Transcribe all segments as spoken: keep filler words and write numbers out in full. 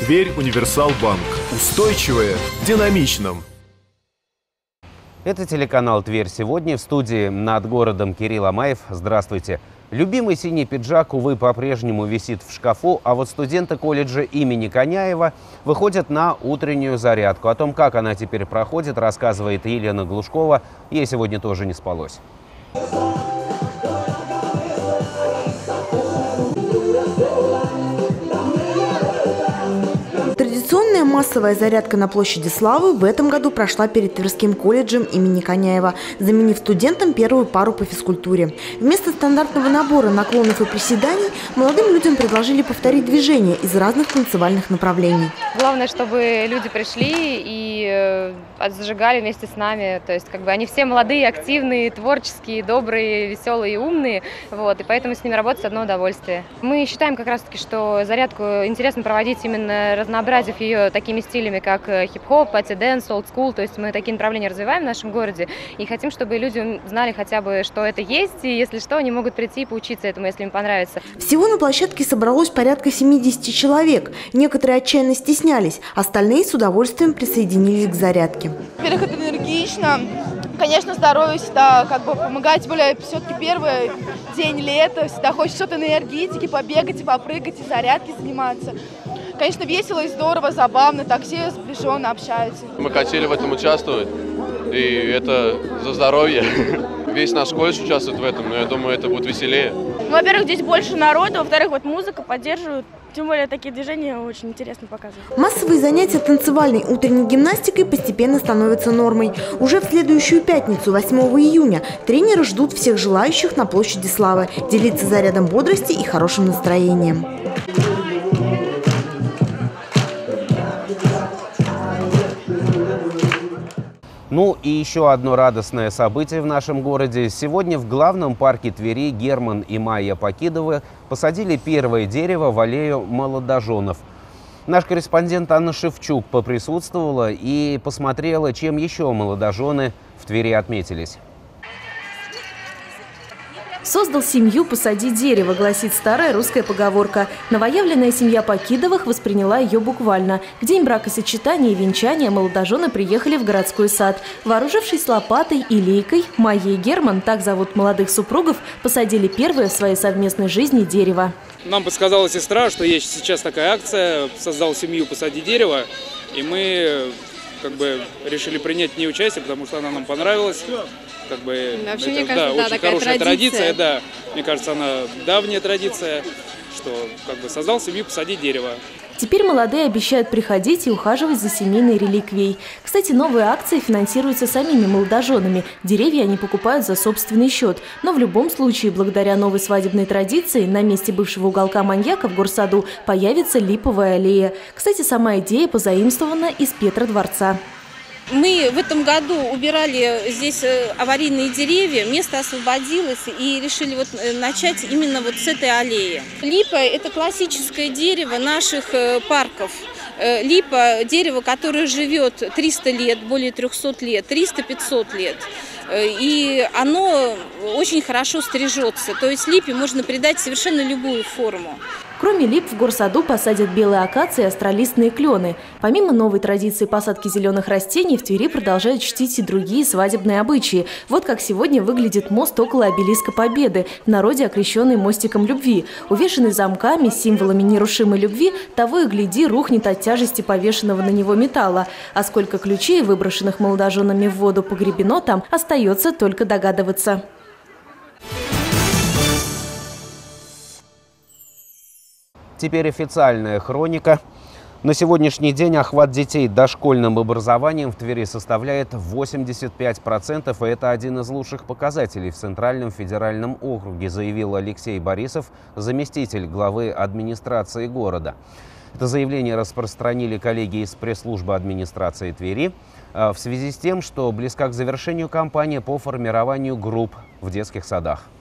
Тверь Универсал Банк. Устойчивое в динамичном. Это телеканал «Тверь сегодня». В студии над городом Кирилл Амаев. Здравствуйте. Любимый синий пиджак, увы, по-прежнему висит в шкафу, а вот студенты колледжа имени Коняева выходят на утреннюю зарядку. О том, как она теперь проходит, рассказывает Елена Глушкова. Ей сегодня тоже не спалось. Традиционная массовая зарядка на площади Славы в этом году прошла перед Тверским колледжем имени Коняева, заменив студентам первую пару по физкультуре. Вместо стандартного набора наклонов и приседаний молодым людям предложили повторить движения из разных танцевальных направлений. Главное, чтобы люди пришли и зажигали вместе с нами. То есть, как бы они все молодые, активные, творческие, добрые, веселые и умные. Вот, и поэтому с ними работать одно удовольствие. Мы считаем как раз-таки, что зарядку интересно проводить именно разнообразив ее такими стилями, как хип-хоп, пати-дэнс, олд-скул. То есть мы такие направления развиваем в нашем городе и хотим, чтобы люди знали хотя бы, что это есть. И если что, они могут прийти и поучиться этому, если им понравится. Всего на площадке собралось порядка семидесяти человек. Некоторые отчаянно стеснялись, остальные с удовольствием присоединились к зарядке. Во-первых, это энергично. Конечно, здоровье всегда как бы помогает, тем более все-таки первый день лета, всегда хочется что-то на энергетике, побегать и попрыгать, и зарядки заниматься. Конечно, весело и здорово, забавно, так все сближенно общаются. Мы хотели в этом участвовать, и это за здоровье. Весь наш колледж участвует в этом, но я думаю, это будет веселее. Во-первых, здесь больше народу, во-вторых, вот музыка поддерживает. Тем более такие движения очень интересно показывают. Массовые занятия танцевальной утренней гимнастикой постепенно становятся нормой. Уже в следующую пятницу, восьмого июня, тренеры ждут всех желающих на площади Славы делиться зарядом бодрости и хорошим настроением. Ну и еще одно радостное событие в нашем городе. Сегодня в главном парке Твери Герман и Майя Покидовы посадили первое дерево в аллею молодоженов. Наш корреспондент Анна Шевчук поприсутствовала и посмотрела, чем еще молодожены в Твери отметились. «Создал семью, посади дерево», гласит старая русская поговорка. Новоявленная семья Покидовых восприняла ее буквально. В день бракосочетания и венчания молодожены приехали в городской сад. Вооружившись лопатой и лейкой, Майя и Герман, так зовут молодых супругов, посадили первое в своей совместной жизни дерево. Нам подсказала сестра, что есть сейчас такая акция «Создал семью, посади дерево», и мы как бы решили принять в ней участие, потому что она нам понравилась. Как бы, Вообще, это, мне кажется, да, да, очень такая хорошая традиция. традиция, да. Мне кажется, она давняя традиция, что как бы создал семью, посади дерево. Теперь молодые обещают приходить и ухаживать за семейной реликвией. Кстати, новые акции финансируются самими молодоженами. Деревья они покупают за собственный счет. Но в любом случае, благодаря новой свадебной традиции, на месте бывшего уголка маньяка в горсаду появится липовая аллея. Кстати, сама идея позаимствована из Петродворца. Мы в этом году убирали здесь аварийные деревья, место освободилось и решили вот начать именно вот с этой аллеи. Липа – это классическое дерево наших парков. Липа – дерево, которое живет триста лет, более трехсот лет, триста-пятьсот лет. И оно очень хорошо стрижется, то есть липе можно придать совершенно любую форму. Кроме лип в горсаду посадят белые акации и остролистные клены. Помимо новой традиции посадки зеленых растений, в Твери продолжают чтить и другие свадебные обычаи. Вот как сегодня выглядит мост около обелиска Победы, в народе окрещенный мостиком любви. Увешанный замками, символами нерушимой любви, того и гляди, рухнет от тяжести повешенного на него металла. А сколько ключей, выброшенных молодоженами в воду, погребено там, остается только догадываться. Теперь официальная хроника. На сегодняшний день охват детей дошкольным образованием в Твери составляет восемьдесят пять процентов, и это один из лучших показателей в Центральном федеральном округе, заявил Алексей Борисов, заместитель главы администрации города. Это заявление распространили коллеги из пресс-службы администрации Твери в связи с тем, что близка к завершению кампания по формированию групп в детских садах.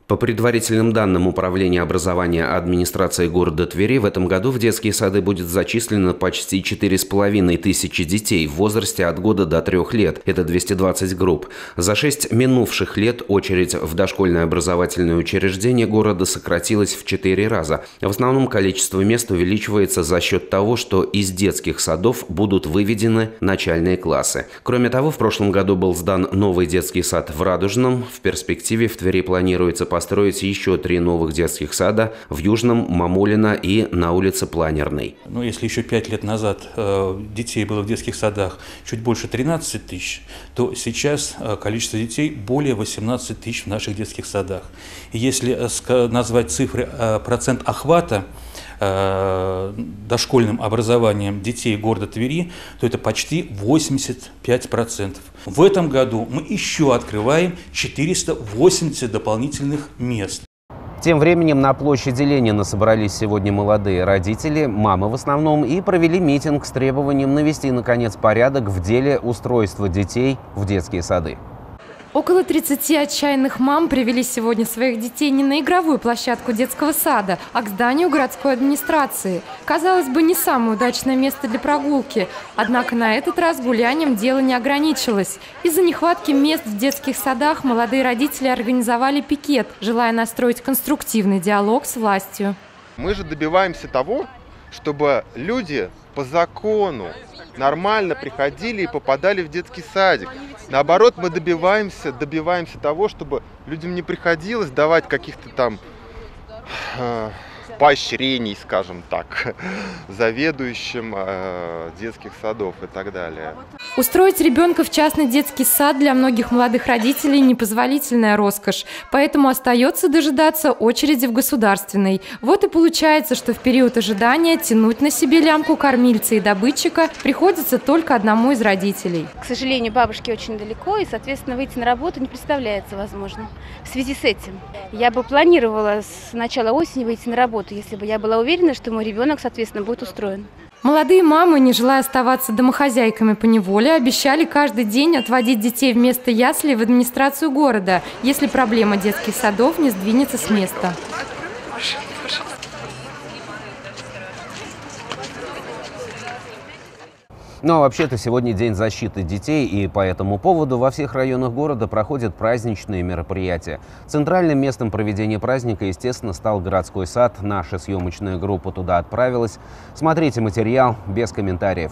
По предварительным данным Управления образования администрации города Твери, в этом году в детские сады будет зачислено почти четыре с половиной тысячи детей в возрасте от года до трех лет. Это двести двадцать групп. За шесть минувших лет очередь в дошкольное образовательное учреждение города сократилась в четыре раза. В основном количество мест увеличивается за счет того, что из детских садов будут выведены начальные классы. Кроме того, в прошлом году был сдан новый детский сад в Радужном. В перспективе в Твери планируется построить еще три новых детских сада в Южном, Мамулино и на улице Планерной. Ну, если еще пять лет назад э, детей было в детских садах чуть больше тринадцати тысяч, то сейчас э, количество детей более восемнадцати тысяч в наших детских садах. И если э, назвать цифры э, процент охвата э, дошкольным образованием детей города Твери, то это почти восемьдесят пять процентов. В этом году мы еще открываем четыреста восемьдесят дополнительных мест. Тем временем на площади Ленина собрались сегодня молодые родители, мамы в основном, и провели митинг с требованием навести, наконец, порядок в деле устройства детей в детские сады. Около тридцати отчаянных мам привели сегодня своих детей не на игровую площадку детского сада, а к зданию городской администрации. Казалось бы, не самое удачное место для прогулки. Однако на этот раз гулянием дело не ограничилось. Из-за нехватки мест в детских садах молодые родители организовали пикет, желая настроить конструктивный диалог с властью. Мы же добиваемся того, чтобы люди по закону нормально приходили и попадали в детский садик. Наоборот, мы добиваемся, добиваемся того, чтобы людям не приходилось давать каких-то там э, поощрений, скажем так, заведующим э, детских садов и так далее. Устроить ребенка в частный детский сад для многих молодых родителей – непозволительная роскошь. Поэтому остается дожидаться очереди в государственной. Вот и получается, что в период ожидания тянуть на себе лямку кормильца и добытчика приходится только одному из родителей. К сожалению, бабушке очень далеко, и, соответственно, выйти на работу не представляется возможным. В связи с этим я бы планировала с начала осени выйти на работу, если бы я была уверена, что мой ребенок, соответственно, будет устроен. Молодые мамы, не желая оставаться домохозяйками поневоле, обещали каждый день отводить детей вместо яслей в администрацию города, если проблема детских садов не сдвинется с места. Ну а вообще-то сегодня День защиты детей, и по этому поводу во всех районах города проходят праздничные мероприятия. Центральным местом проведения праздника, естественно, стал городской сад. Наша съемочная группа туда отправилась. Смотрите материал без комментариев.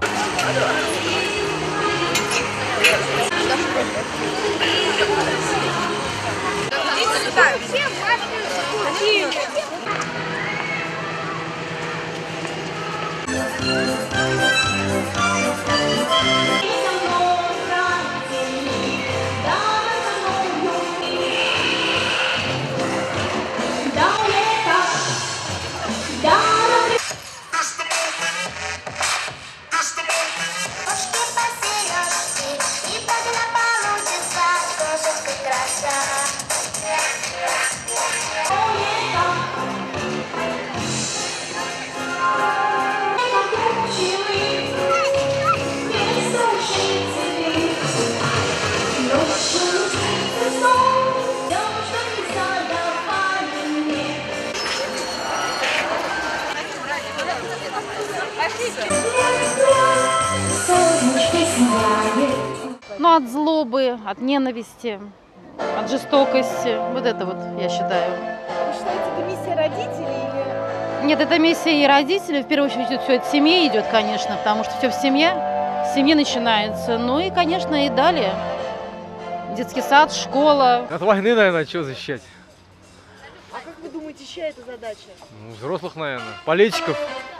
Ну, от злобы, от ненависти, от жестокости. Вот это вот, я считаю. Вы считаете, это миссия родителей или... Нет, это миссия и родителей. В первую очередь, все от семьи идет, конечно, потому что все в семье. С семьи начинается. Ну и, конечно, и далее. Детский сад, школа. От войны, наверное, чего защищать? А как вы думаете, чья это задача? Ну, взрослых, наверное. Политиков.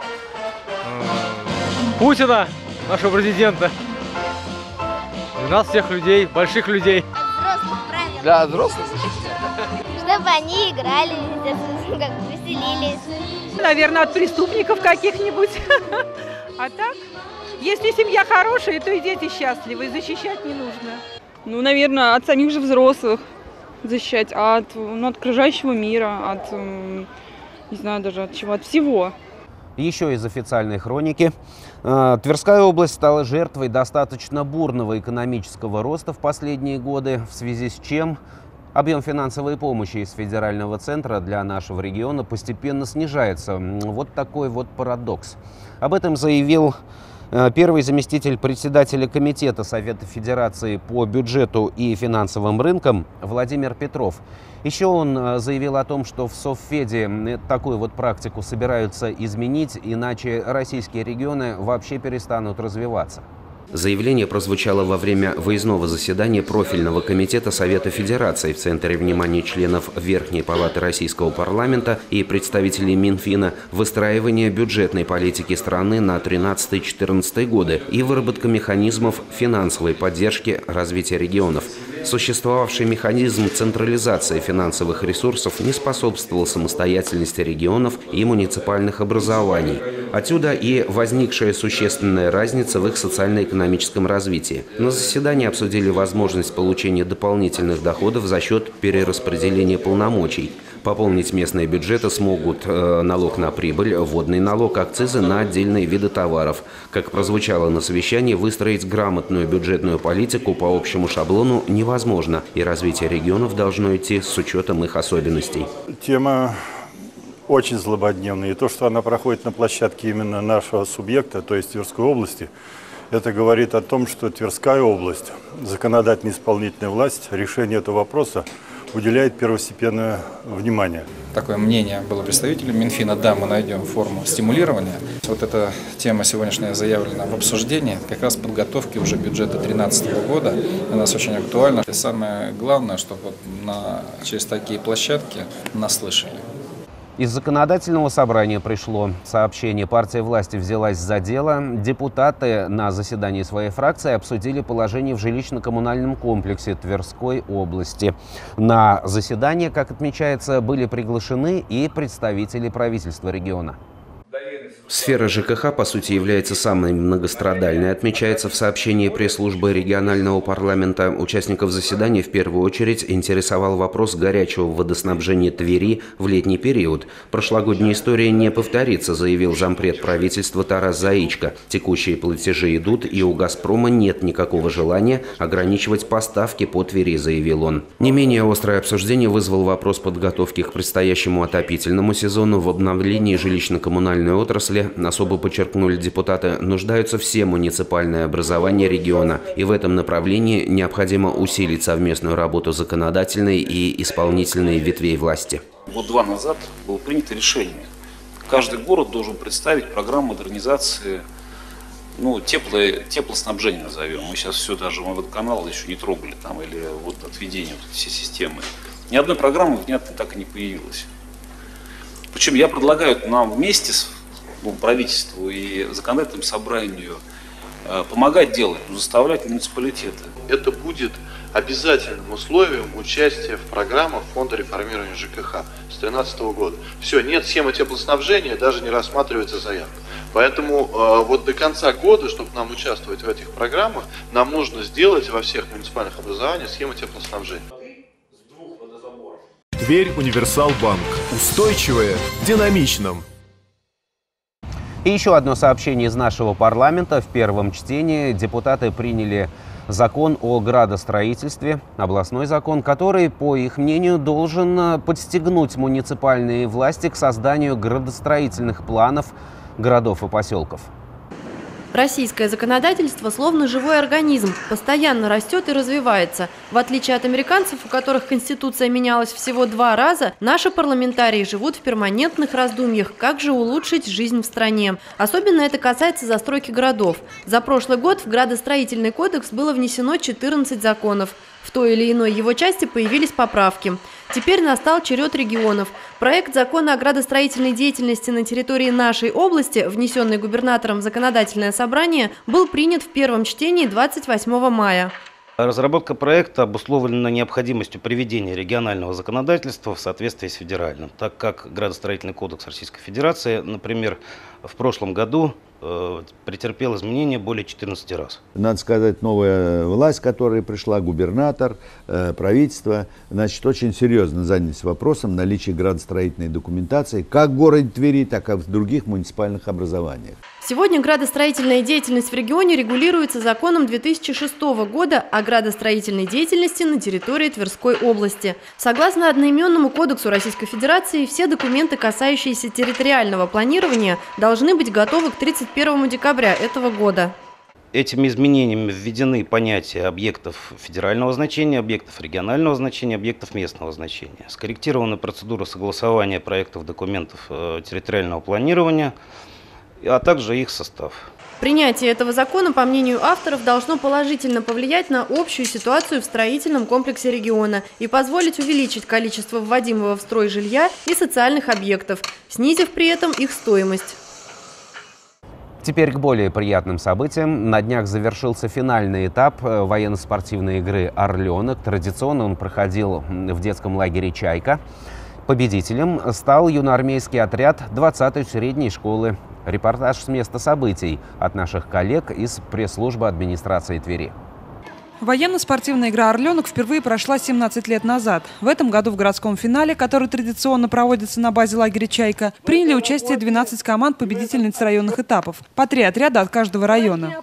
Путина, нашего президента. У нас всех людей, больших людей. От взрослых, правильно? Да, взрослых. Чтобы они играли, как веселились. Наверное, от преступников каких-нибудь. А так, если семья хорошая, то и дети счастливы, и защищать не нужно. Ну, наверное, от самих же взрослых защищать, а от, ну, от окружающего мира, от, не знаю даже от чего, от всего. Еще из официальной хроники. Тверская область стала жертвой достаточно бурного экономического роста в последние годы, в связи с чем Объем финансовой помощи из федерального центра для нашего региона постепенно снижается. Вот такой вот парадокс. Об этом заявил первый заместитель председателя Комитета Совета Федерации по бюджету и финансовым рынкам Владимир Петров. Еще он заявил о том, что в Совфеде такую вот практику собираются изменить, иначе российские регионы вообще перестанут развиваться. Заявление прозвучало во время выездного заседания профильного комитета Совета Федерации в центре внимания членов Верхней палаты Российского парламента и представителей Минфина выстраивания бюджетной политики страны на тринадцатый-четырнадцатый годы и выработка механизмов финансовой поддержки развития регионов. Существовавший механизм централизации финансовых ресурсов не способствовал самостоятельности регионов и муниципальных образований. Отсюда и возникшая существенная разница в их социально-экономическом развитии. На заседании обсудили возможность получения дополнительных доходов за счет перераспределения полномочий. Пополнить местные бюджеты смогут э, налог на прибыль, водный налог, акцизы на отдельные виды товаров. Как прозвучало на совещании, выстроить грамотную бюджетную политику по общему шаблону невозможно, и развитие регионов должно идти с учетом их особенностей. Тема очень злободневная, и то, что она проходит на площадке именно нашего субъекта, то есть Тверской области, это говорит о том, что Тверская область, законодательная исполнительная власть, решение этого вопроса уделяет первостепенное внимание. Такое мнение было представителем Минфина: да, мы найдем форму стимулирования. Вот эта тема сегодняшняя заявлена в обсуждении, как раз подготовки уже бюджета две тысячи тринадцатого года. У нас очень актуально. И самое главное, чтобы вот на, через такие площадки нас слышали. Из законодательного собрания пришло сообщение. Партия власти взялась за дело. Депутаты на заседании своей фракции обсудили положение в жилищно-коммунальном комплексе Тверской области. На заседание, как отмечается, были приглашены и представители правительства региона. Сфера ЖКХ, по сути, является самой многострадальной, отмечается в сообщении пресс-службы регионального парламента. Участников заседания в первую очередь интересовал вопрос горячего водоснабжения Твери в летний период. Прошлогодняя история не повторится, заявил зампред правительства Тарас Заичко. Текущие платежи идут, и у «Газпрома» нет никакого желания ограничивать поставки по Твери, заявил он. Не менее острое обсуждение вызвал вопрос подготовки к предстоящему отопительному сезону. В обновлении жилищно-коммунальной отрасли, особо подчеркнули депутаты, нуждаются все муниципальные образования региона. И в этом направлении необходимо усилить совместную работу законодательной и исполнительной ветвей власти. Год-два назад было принято решение. Каждый город должен представить программу модернизации, ну, тепло, теплоснабжения назовем. Мы сейчас все, даже водоканал еще не трогали, там, или вот отведение, вот, все системы. Ни одной программы, внятно, так и не появилось. Причем я предлагаю нам вместе с правительству и законодательному собранию помогать делать, заставлять муниципалитеты. Это будет обязательным условием участия в программах Фонда реформирования ЖКХ с две тысячи тринадцатого года. Все, нет схемы теплоснабжения, даже не рассматривается заявка. Поэтому э, вот до конца года, чтобы нам участвовать в этих программах, нам нужно сделать во всех муниципальных образованиях схему теплоснабжения. Тверь Универсал Банк. Устойчивое в динамичном. И еще одно сообщение из нашего парламента. В первом чтении депутаты приняли закон о градостроительстве, областной закон, который, по их мнению, должен подстегнуть муниципальные власти к созданию градостроительных планов городов и поселков. Российское законодательство словно живой организм, постоянно растет и развивается. В отличие от американцев, у которых Конституция менялась всего два раза, наши парламентарии живут в перманентных раздумьях, как же улучшить жизнь в стране. Особенно это касается застройки городов. За прошлый год в градостроительный кодекс было внесено четырнадцать законов. В той или иной его части появились поправки. Теперь настал черед регионов. Проект закона о градостроительной деятельности на территории нашей области, внесенный губернатором в законодательное собрание, был принят в первом чтении двадцать восьмого мая. Разработка проекта обусловлена необходимостью приведения регионального законодательства в соответствии с федеральным, так как Градостроительный кодекс Российской Федерации, например, в прошлом году э, претерпел изменения более четырнадцати раз. Надо сказать, новая власть, которая пришла, губернатор, э, правительство, значит, очень серьезно занялись вопросом наличия градостроительной документации как в городе Твери, так и в других муниципальных образованиях. Сегодня градостроительная деятельность в регионе регулируется законом две тысячи шестого года о градостроительной деятельности на территории Тверской области. Согласно одноименному кодексу Российской Федерации, все документы, касающиеся территориального планирования, должны быть готовы к тридцать первому декабря этого года. Этими изменениями введены понятия объектов федерального значения, объектов регионального значения, объектов местного значения. Скорректирована процедура согласования проектов документов территориального планирования, а также их состав. Принятие этого закона, по мнению авторов, должно положительно повлиять на общую ситуацию в строительном комплексе региона и позволить увеличить количество вводимого в строй жилья и социальных объектов, снизив при этом их стоимость. Теперь к более приятным событиям. На днях завершился финальный этап военно-спортивной игры «Орленок». Традиционно он проходил в детском лагере «Чайка». Победителем стал юноармейский отряд двадцатой средней школы. Репортаж с места событий от наших коллег из пресс-службы администрации Твери. Военно-спортивная игра «Орленок» впервые прошла семнадцать лет назад. В этом году в городском финале, который традиционно проводится на базе лагеря «Чайка», приняли участие двенадцать команд победительниц районных этапов. По три отряда от каждого района.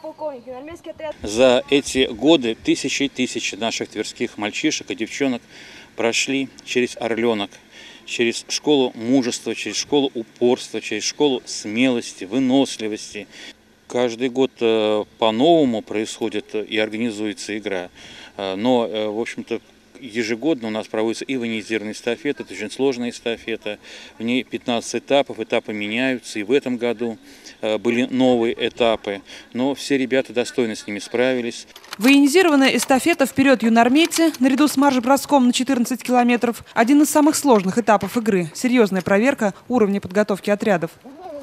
За эти годы тысячи и тысячи наших тверских мальчишек и девчонок прошли через «Орленок», через школу мужества, через школу упорства, через школу смелости, выносливости. Каждый год по-новому происходит и организуется игра, но, в общем-то, ежегодно у нас проводится и военизированная эстафета, это очень сложная эстафета, в ней пятнадцать этапов, этапы меняются, и в этом году были новые этапы, но все ребята достойно с ними справились. Военизированная эстафета «Вперед, юноармейцы» наряду с марш-броском на четырнадцать километров – один из самых сложных этапов игры, серьезная проверка уровня подготовки отрядов.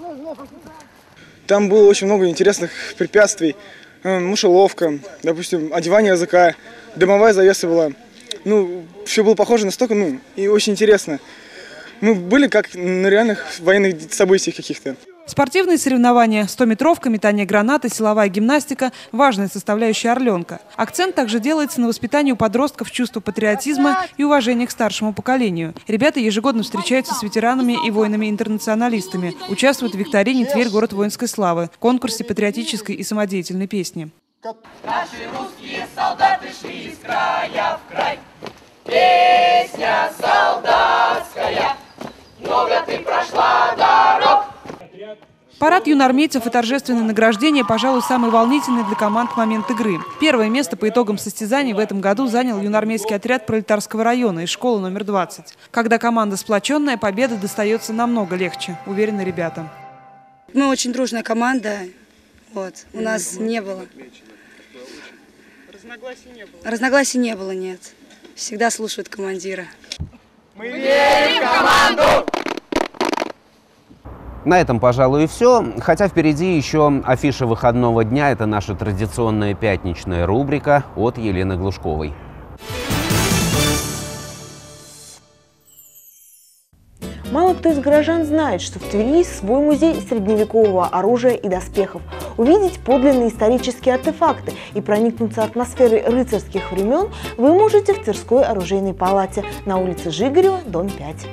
Там было очень много интересных препятствий, мышеловка, допустим, одевание языка, дымовая завеса была. Ну, все было похоже настолько, ну, и очень интересно. Мы были как на реальных военных событиях каких-то. Спортивные соревнования, стометровка, метание гранаты, силовая гимнастика – важная составляющая «Орленка». Акцент также делается на воспитании у подростков чувства патриотизма и уважения к старшему поколению. Ребята ежегодно встречаются с ветеранами и воинами-интернационалистами, участвуют в викторине «Тверь. Город воинской славы», конкурсе патриотической и самодеятельной песни. Наши русские солдаты шли из края в край. Песня солдатская, много ты прошла дорог. Парад юноармейцев и торжественное награждение, пожалуй, самый волнительный для команд момент игры. Первое место по итогам состязаний в этом году занял юноармейский отряд Пролетарского района из школы номер двадцать. Когда команда сплоченная, победа достается намного легче, уверены ребята. Мы очень дружная команда. Вот. У нас не было. Разногласий не было? Разногласий не было, нет. Всегда слушают командира. Мы верим в команду! На этом, пожалуй, и все. Хотя впереди еще афиша выходного дня. Это наша традиционная пятничная рубрика от Елены Глушковой. Мало кто из горожан знает, что в Твери есть свой музей средневекового оружия и доспехов. Увидеть подлинные исторические артефакты и проникнуться атмосферой рыцарских времен вы можете в Тверской оружейной палате на улице Жигарева, дом пять.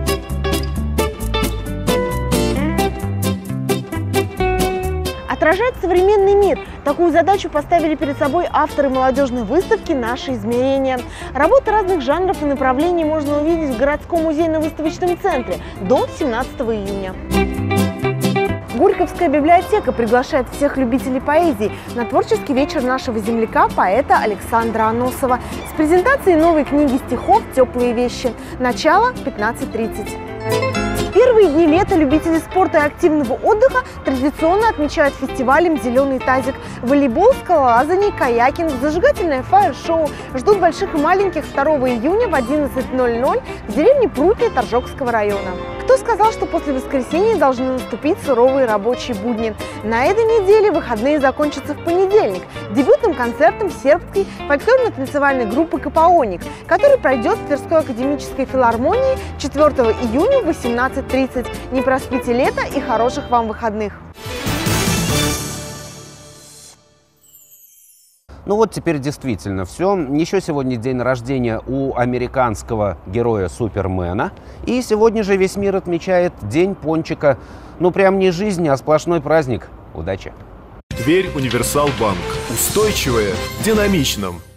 Отражать современный мир. Такую задачу поставили перед собой авторы молодежной выставки «Наши измерения». Работы разных жанров и направлений можно увидеть в городском музейно-выставочном центре до семнадцатого июня. Горьковская библиотека приглашает всех любителей поэзии на творческий вечер нашего земляка, поэта Александра Аносова с презентацией новой книги стихов «Теплые вещи». Начало пятнадцать тридцать. Первые дни лета любители спорта и активного отдыха традиционно отмечают фестивалем «Зеленый тазик». Волейбол, скалолазание, каякинг, зажигательное фаер-шоу ждут больших и маленьких второго июня в одиннадцать ноль ноль в деревне Прутья Торжокского района. кто сказал, что после воскресенья должны наступить суровые рабочие будни? На этой неделе выходные закончатся в понедельник дебютным концертом сербской фольклорно-танцевальной группы «Капаоник», который пройдет в Тверской академической филармонии четвёртого июня в восемнадцать тридцать. Не проспите лето и хороших вам выходных! Ну вот теперь действительно все. Еще сегодня день рождения у американского героя Супермена. И сегодня же весь мир отмечает День пончика. Ну прям не жизнь, а сплошной праздник. Удачи! Тверь Универсал Банк. Устойчивое в динамичном.